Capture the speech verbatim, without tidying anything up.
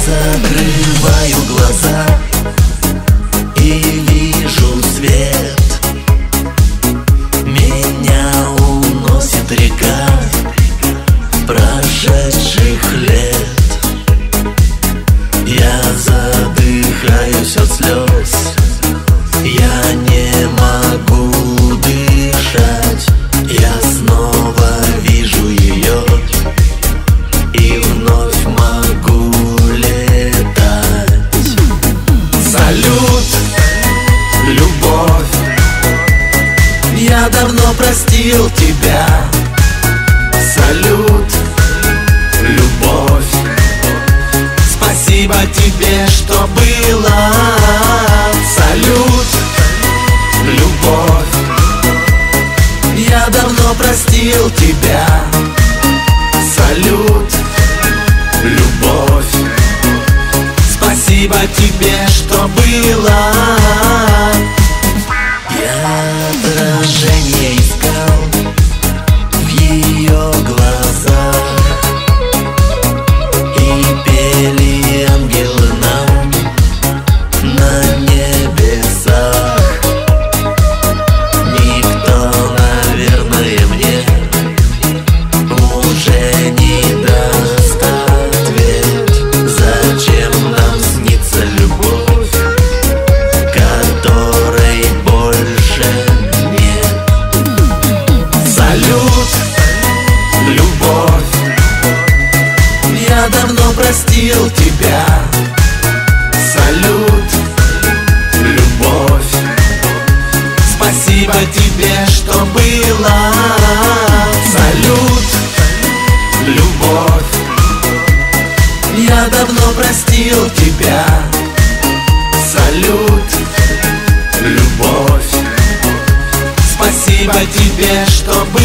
закрываю глаза и вижу свет. Меня уносит река прошедших лет. Я задыхаюсь от слез, я не могу дышать. Я снова вижу ее и вновь могу летать. Салют, любовь, я давно простил тебя. Салют, любовь, спасибо тебе, что было. Салют, любовь, я давно простил тебя. Салют, любовь, спасибо тебе, что было. Я отражение искал в ее глазах, и пели ангелы нам на небесах. Никто, наверное, мне уже не даст ответ, зачем нам снится любовь, которой больше нет. Салют, любовь, я давно простил тебя. Салют, любовь, спасибо тебе, что было. Салют, любовь, я давно простил тебя. Салют, любовь, спасибо тебе, что было.